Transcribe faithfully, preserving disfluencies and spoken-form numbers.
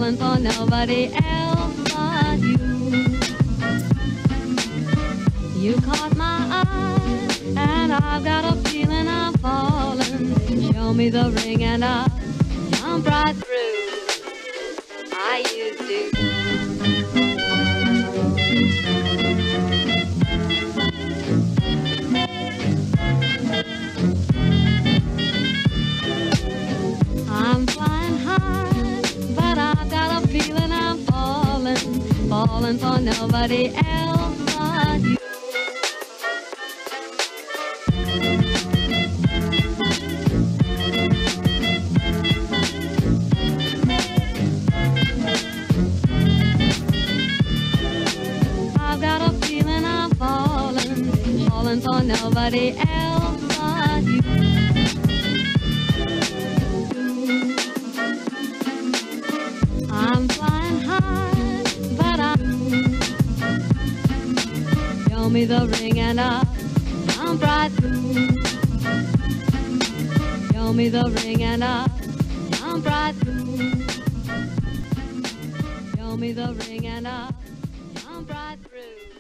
falling for nobody else but you. You caught my eye, and I've got a feeling I'm falling. Show me the ring and I'll jump right through. I used to. I'm flying high, but I've got a feeling I'm falling, falling for nobody else but you. I've got a feeling I'm falling, falling for nobody else but you. I'm flying high, but I show me the ring and I'll jump right through. Show me the ring and I'll jump right through. Show me the ring and I'll jump right through.